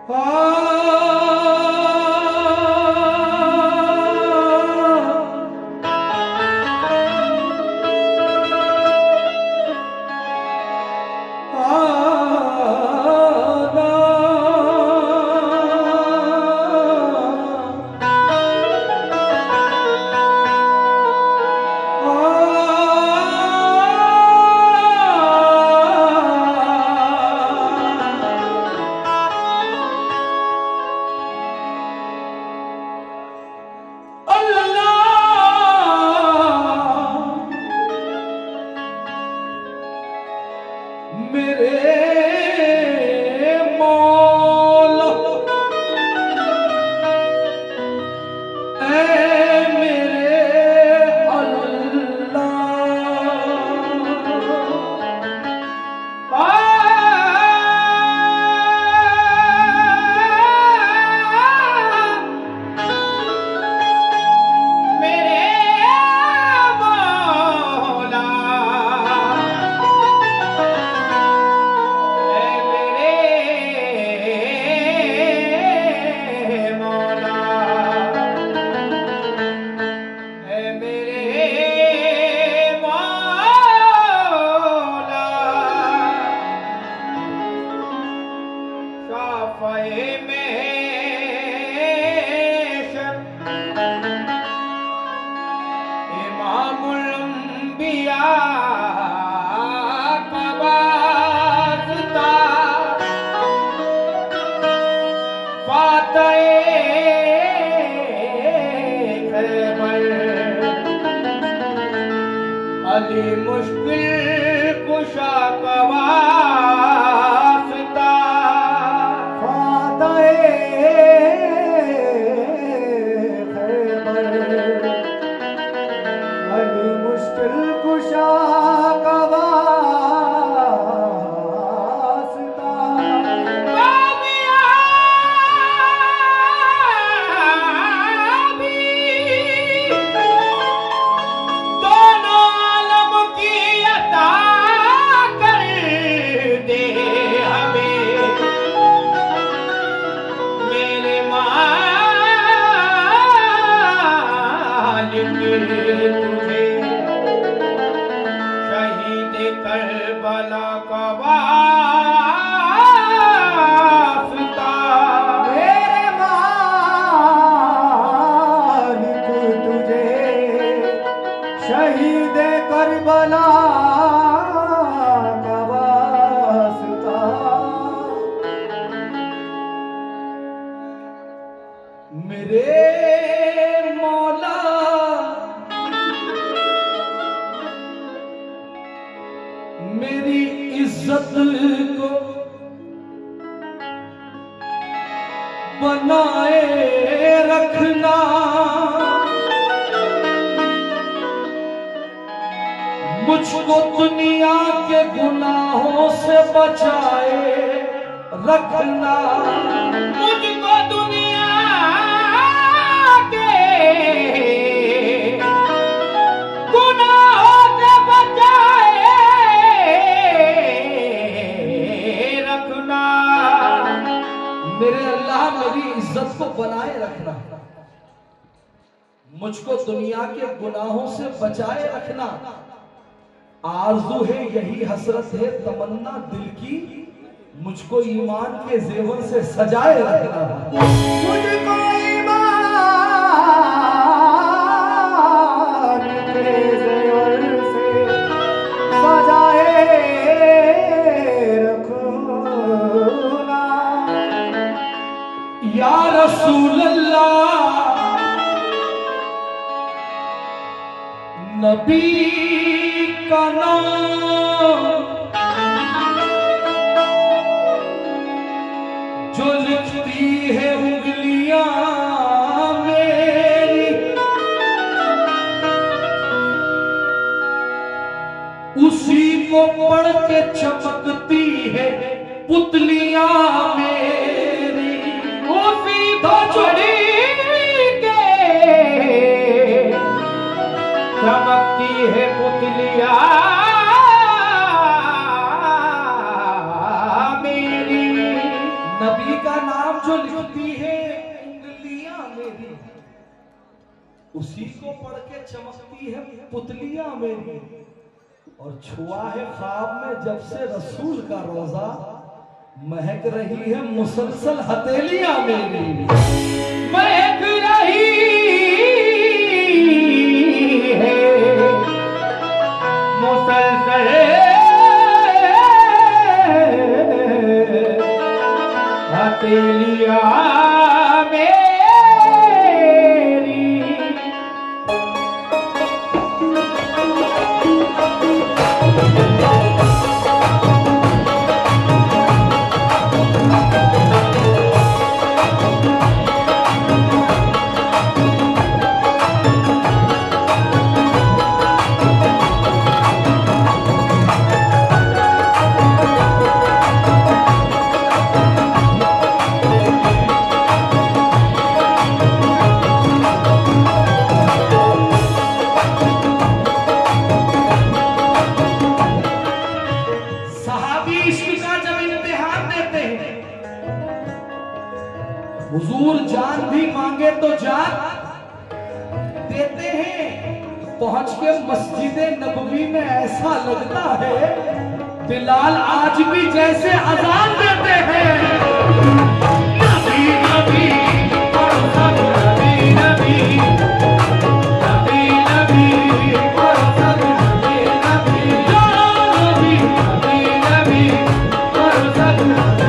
अली मुश्किल कुशा का वास्ता फातहे खैबर अली मुश्किल कुशा का वास्ता तुझे शहीद करबला का वास्ता मेरे मालिक तुझे शहीद करबला का वास्ता मेरे मेरी इज्जत को बनाए रखना मुझको दुनिया के गुनाहों से बचाए रखना मुझको दुनिया के गुनाहों से बचाए रखना मेरे अल्लाह मेरी इज्जत को बनाए रखना मुझको दुनिया के गुनाहों से बचाए रखना आरज़ू है यही हसरत है तमन्ना दिल की मुझको ईमान के जेवर से सजाए रखना मुझको ईमान के जेवर से सजाए रखना या रसूल अल्लाह नबी का नाम जो लिखती है उंगलियां मेरी उसी को पढ़ के चमकती है पुतलियां मेरी उसी को चढ़ी के चमकती है पुतलियां मेरी नबी का नाम जो लिखती है उंगलियां मेरी, उसी को पढ़ के चमकती है पुतलियां मेरी। और छुआ है ख्वाब में जब से रसूल का रोजा, महक रही है मुसलसल हथेलियां मेरी। महक रही है मुसलसल हथेलियां मेरी। हुजूर जान भी मांगे तो जान देते हैं। पहुंच के मस्जिद नबवी में ऐसा लगता है बिलाल आज भी जैसे अजान देते हैं। नबी नबी पढ़ो सब नबी नबी, नबी नबी पढ़ो सब नबी नबी, नबी नबी पढ़ो सब नबी।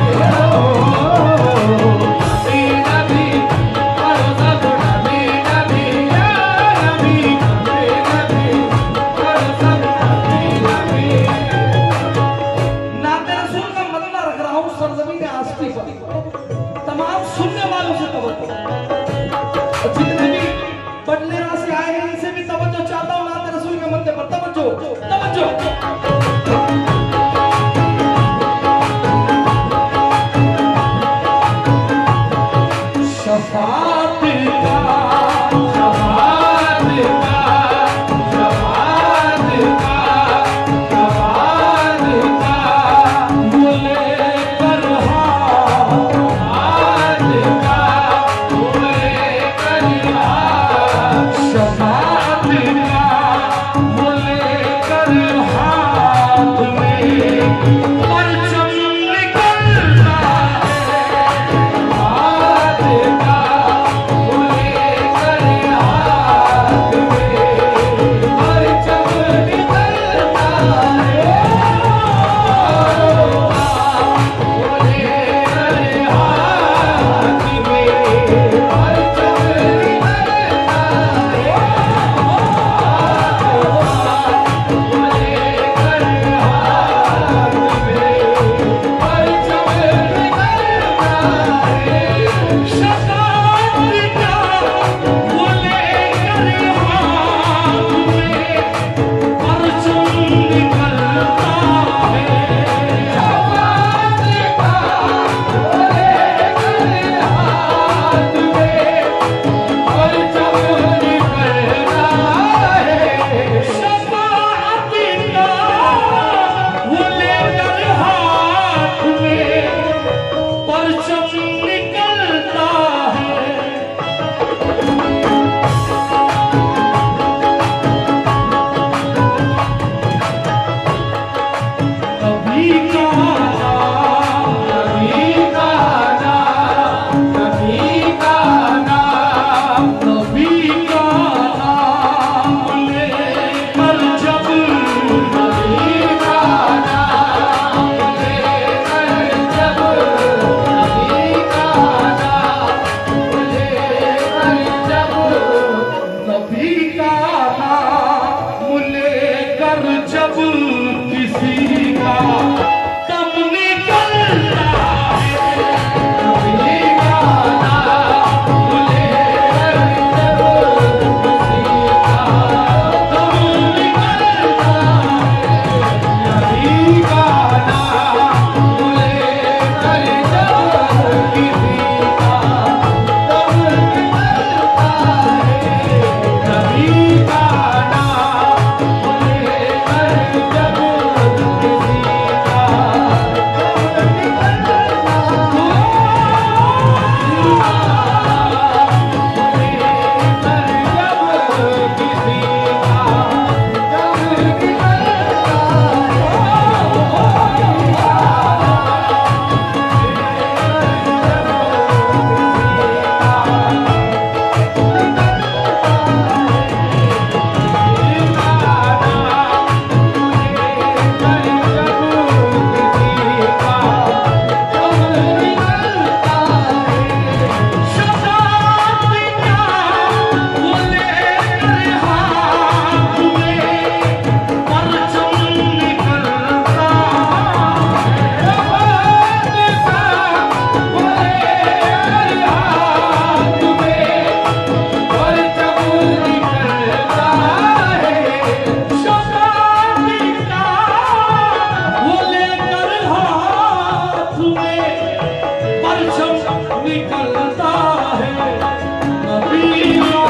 निकलता है नबी का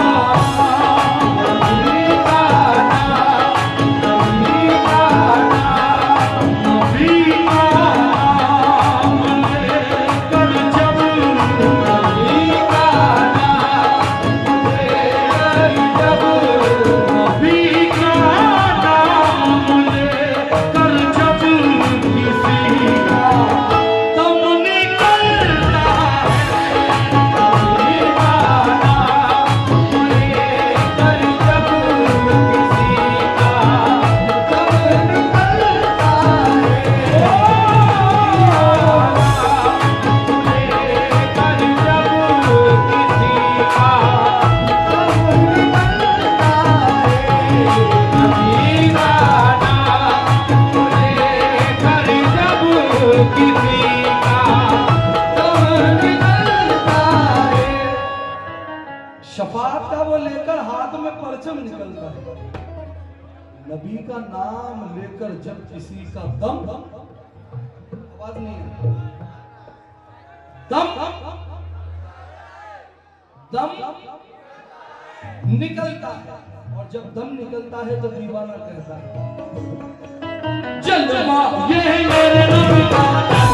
शफाअत का वो लेकर हाथ में परचम निकलता है। नबी का नाम लेकर जब किसी का दम, आवाज नहीं है, दम निकलता है, और जब दम निकलता है तो दीवाना कहता है जलवा ये मेरे नबी का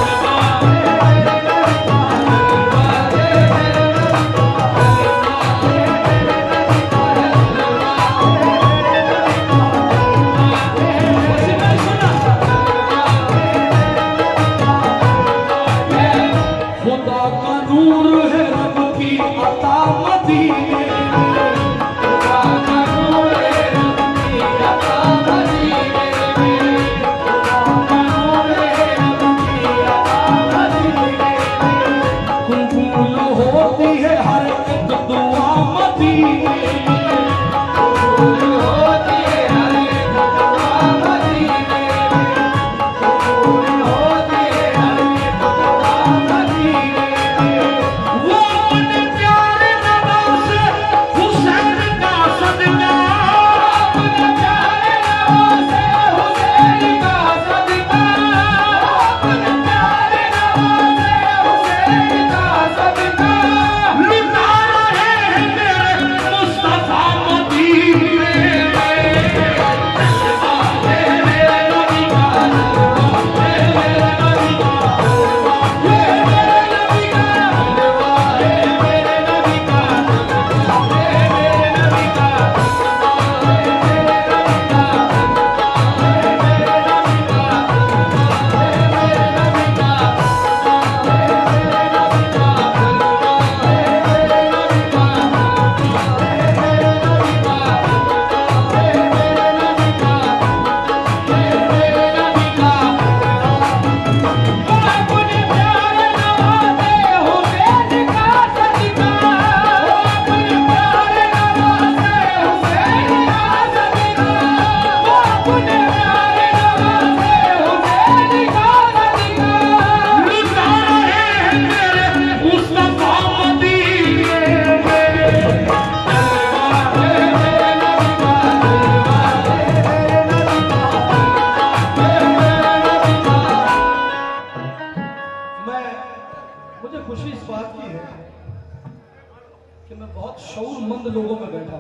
लोगों में बैठा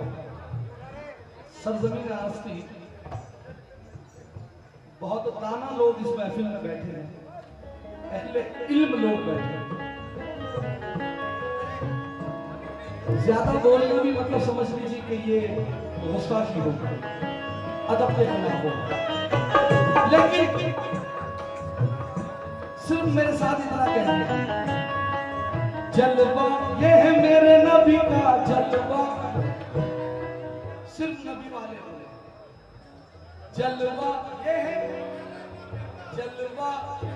हूं। सरजमीन आस्ती बहुत दाना लोग इस महफिल में बैठे हैं, अहले इल्म लोग बैठे हैं। ज्यादा बोलने भी मतलब समझ लीजिए कि ये गुस्ताखी होगा, अदब के खिलाफ होगा। लेकिन सिर्फ मेरे साथ इतना कहना, जलवा ये है मेरे नबी का जलवा, सिर्फ नबी वाले बोले जलवा ये है जलवा।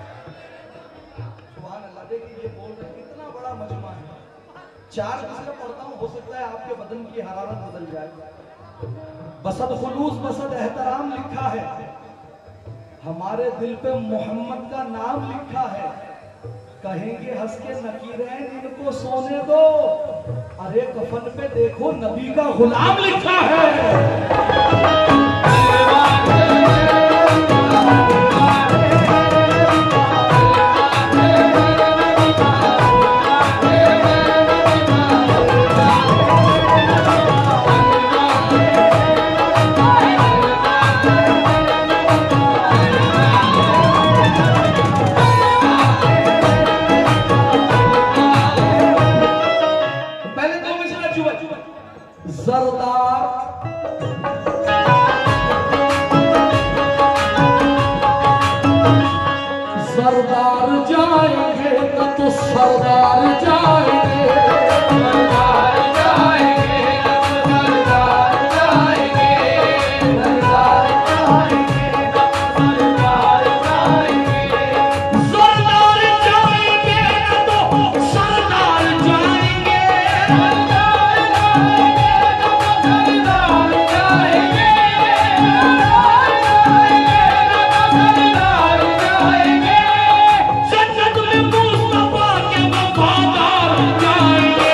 सुभान अल्लाह, देखिए ये बोल रहे इतना बड़ा मजमा है। 4 चीजें पढ़ता हूँ, हो सकता है आपके बदन की हरारत बदल जाए। बसद खुलूस बसद एहतराम लिखा है, हमारे दिल पे मोहम्मद का नाम लिखा है। कहेंगे हंस के नकीरैन इनको सोने दो, अरे कफन पे देखो नबी का गुलाम लिखा है। सरदार जाएंगे, सरदार जाएंगे, सरदार जाएंगे, सरदार जाएंगे, सरदार जाएंगे, सरदार जाएंगे तो सरदार जाएंगे, सरदार जाएंगे, सरदार जाएंगे, जन्नत में मुस्तफा के वफादार जाएंगे।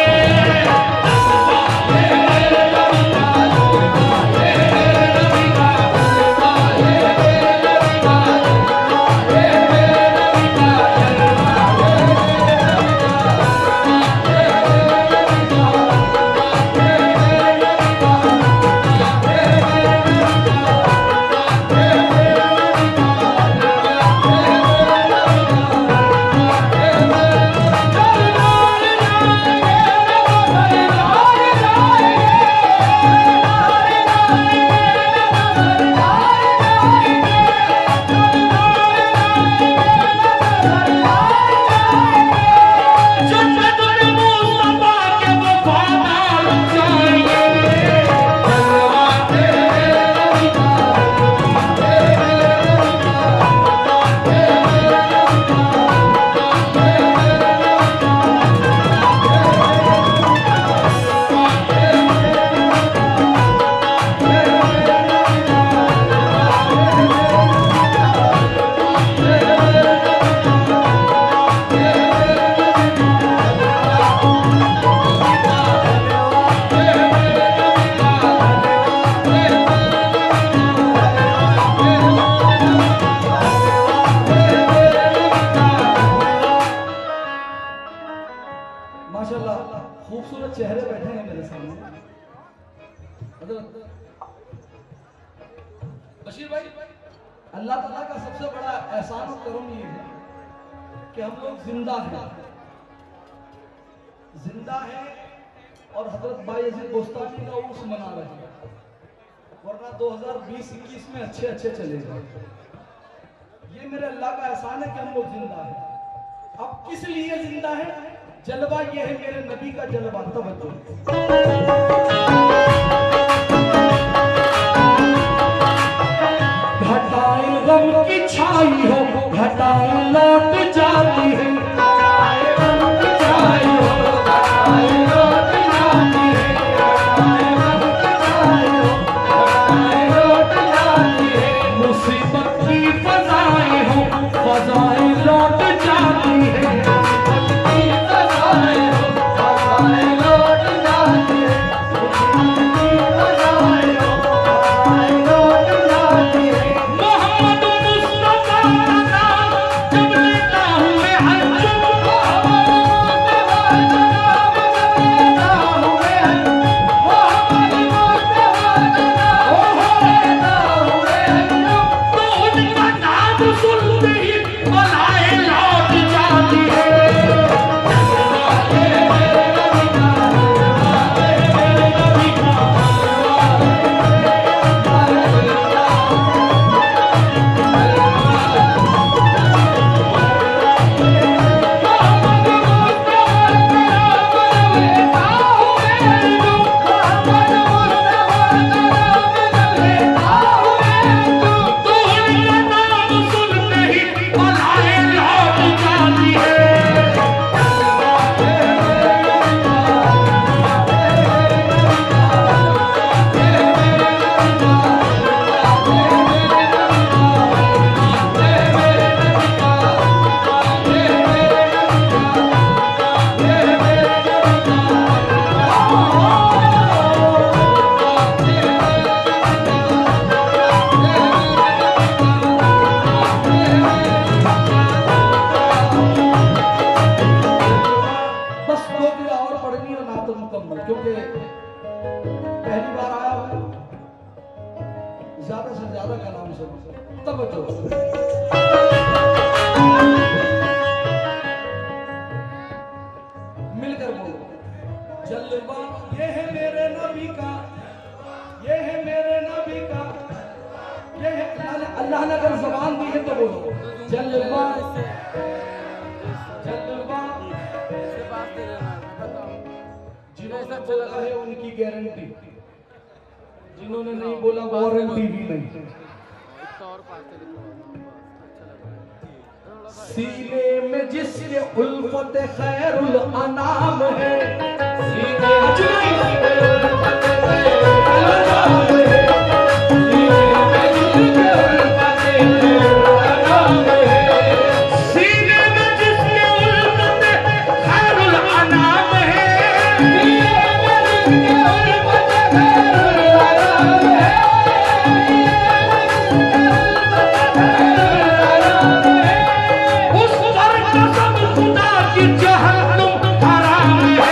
जन्नत में मुस्तफा के वफादार जाएंगे। माशाल्लाह खूबसूरत चेहरे बैठे हैं मेरे सामने। बशीर भाई, अल्लाह ताला का सबसे बड़ा एहसान और करम ये है कि हम लोग जिंदा हैं, और हजरत बायजीद बोस्तामी का उर्स मना रहे हैं, वरना 2020-21 में अच्छे चले गए। ये मेरे अल्लाह का एहसान है कि हम लोग जिंदा हैं। अब किस लिए जिंदा है? जलवा ये है मेरे नबी का जलवा। तवज्जो, घटाएं गम की छाई हो, घटाएं लौट जाती है, घटाएं गम की छाई हो, घटाएं लौट जाती है, घटाएं गम की छाई हो, घटाएं लौट जाती है, मुसीबत की फजाएं हो, फजाएं लौट जाती है, मिलकर बोलो जलवा ये है मेरे नबी का, ये है मेरे नबी का, ये है अल्लाह ने अगर ज़बान दी है तो बोलो जलवा जलवा जिन्होंने बोला है उनकी गारंटी, जिन्होंने नहीं बोला वारंटी भी नहीं। सीने में जिसके उल्फत खैरुल अनाम है, सीने में जिसके उल्फत खैरुल अनाम है, सीने में जिसके उल्फत खैरुल अनाम है, सीने में जिसके उल्फत खैरुल अनाम है, सीने में जिसके उल्फत खैरुल अनाम है, खुदा की जहन्नुम हराम है।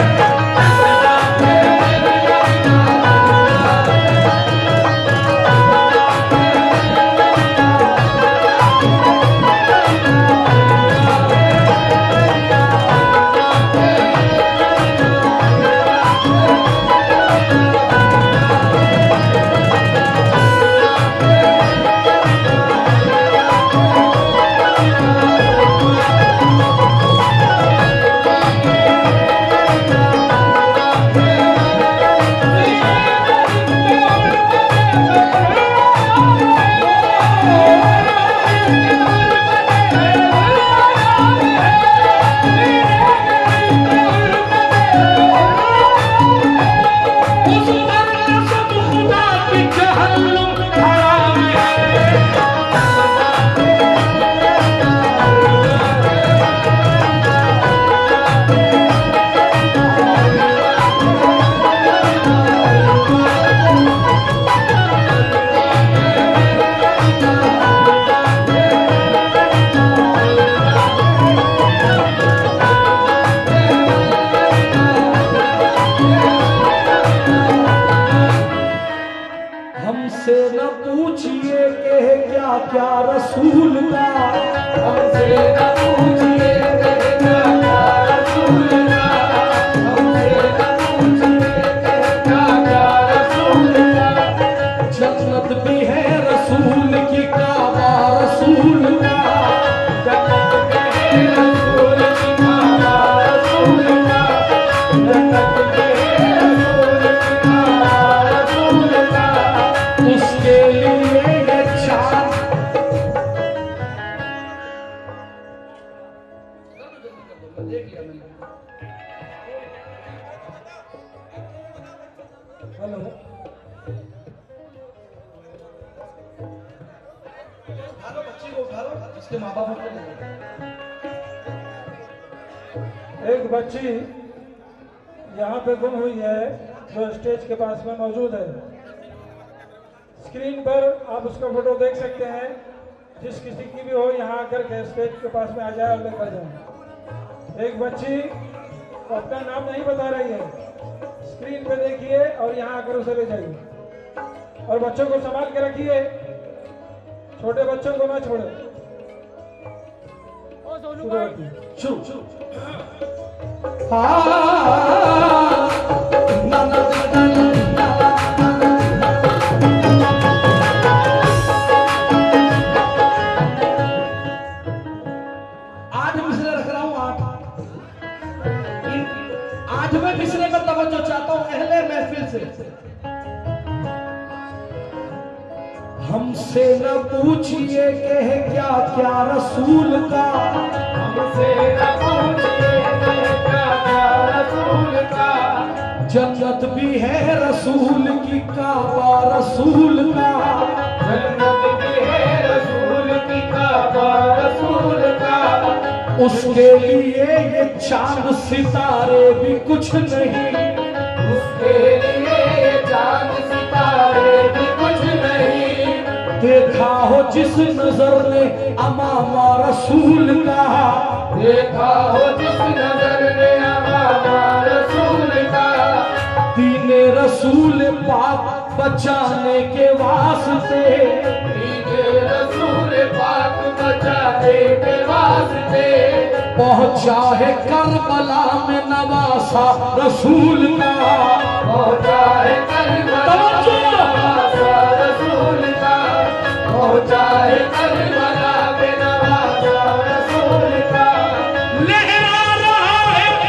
हमसे न पूछिए कि है क्या क्या रसूल का, हमसे न पूछिए कि है क्या क्या रसूल का, हमसे न पूछिए कि है क्या क्या रसूल का। जन्नत भी है रसूल की, काबा रसूल का, जन्नत भी है रसूल की, काबा रसूल का, जन्नत भी है रसूल की, काबा रसूल का। उसके लिए ये चार देख लिया मैंने। हेलो, उठा लो बच्ची को, उठा लो, जिसके माँ बाप होते हैं। एक बच्ची यहाँ पे गुम हुई है जो स्टेज के पास में मौजूद है। स्क्रीन पर आप उसका फोटो देख सकते हैं। जिस किसी की भी हो यहाँ आकर के स्टेज के पास में आ जाए और लेकर जाए। एक बच्ची अपना नाम नहीं बता रही है, स्क्रीन पे देखिए और यहाँ आकर उसे ले जाइए। और बच्चों को संभाल के रखिए, छोटे बच्चों को ना छोड़े। शुरू शुरू। आठवें मिसरे में तवज्जो चाहता हूं अहले महफिल से। हमसे न पूछिए कि है क्या क्या रसूल का, हमसे न पूछिए कि है क्या क्या रसूल का। जन्नत भी है रसूल की, काबा रसूल का, जन्नत भी है रसूल की, काबा रसूल का। उसके लिए ये चांद सितारे भी कुछ नहीं, उसके लिए ये चांद सितारे भी कुछ नहीं। देखा हो जिस नजर ने अमामा रसूल का, देखा हो जिस नजर ने अमामा रसूल का। दीने रसूल पाक बचाने के वास्ते, दीने रसूल पाक बचाने के वास्ते। पहुंचा है करबला में नवासा रसूल का, पहुंचा है करबला में नवासा रसूल का, पहुंचा है करबला में नवासा रसूल का। लहरा रहा है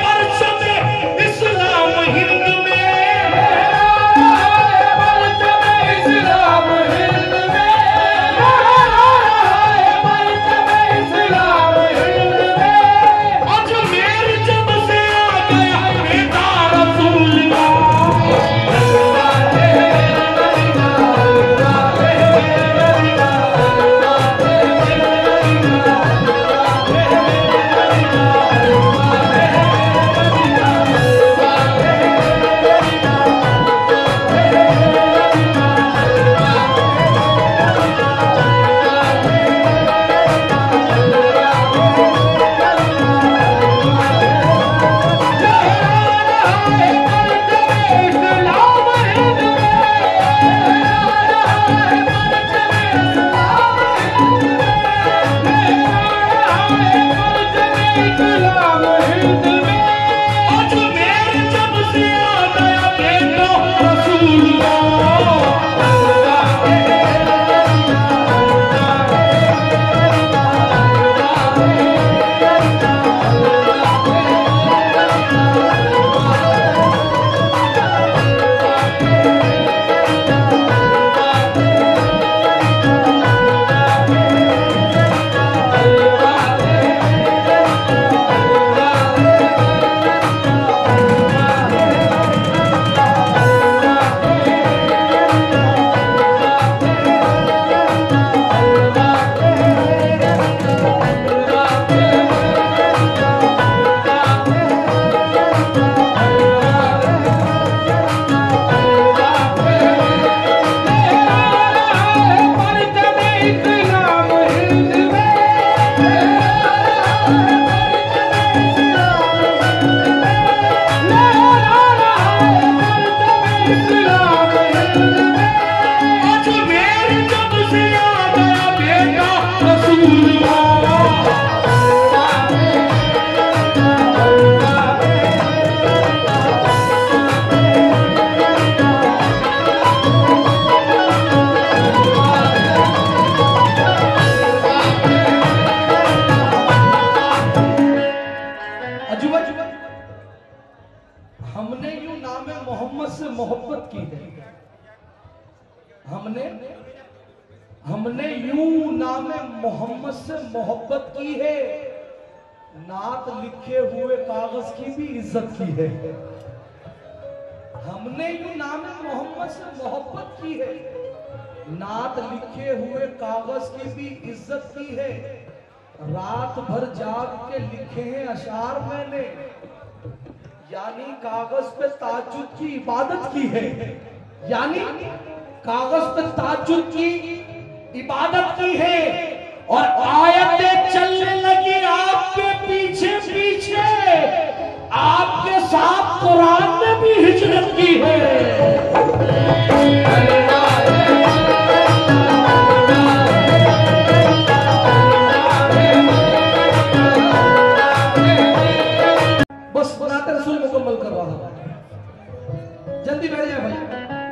हमने यूं नाम मोहम्मद से मोहब्बत की है, हमने यूं नाम मोहम्मद से मोहब्बत की है, नात लिखे हुए कागज की भी इज्जत की है। हमने यूं नाम मोहम्मद से मोहब्बत की है, नात लिखे हुए कागज की भी इज्जत की है। रात भर जाग के लिखे हैं अशार मैंने, यानी कागज पे ताज्जुद की इबादत की है, यानी कागज पे ताज्जुद की इबादत की है। और आयतें चलने लगी आपके पीछे पीछे, आपके साथ कुरान ने भी हिजरत की है। बस बनाते रसूल मुकम्मल कर रहा हूं, जल्दी बैठ जाए भाई।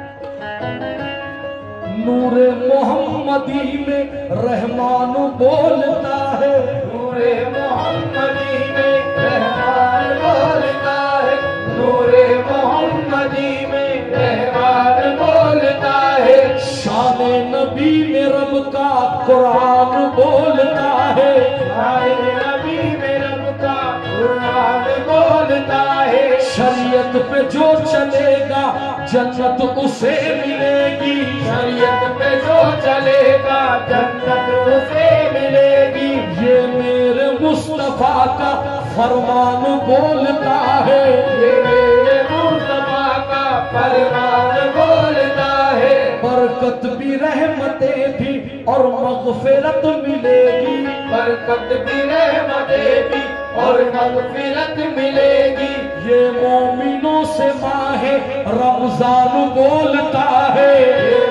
नूरे मोहम्मदी में रहमान बोलता है, नूरे मोहम्मदी में रहमान बोलता है, नूरे मोहम्मदी में रहमान बोलता है। शान नबी में रब का कुरान बोलता है, शान नबी में रब का कुरान बोलता है। शरीयत पे जो चलेगा जन्नत उसे मिलेगी, शरीयत पे जो चलेगा जन्नत उसे मिलेगी। ये मेरे मुस्तफा का फरमान बोलता है, ये मेरे मुस्तफा का फरमान बोलता है। बरकत भी रहमतें भी और मगफिरत मिलेगी, बरकत भी रहमतें भी और मगफिरत मिलेगी। ये मोमिनों से माहे रमजान बोलता है, ये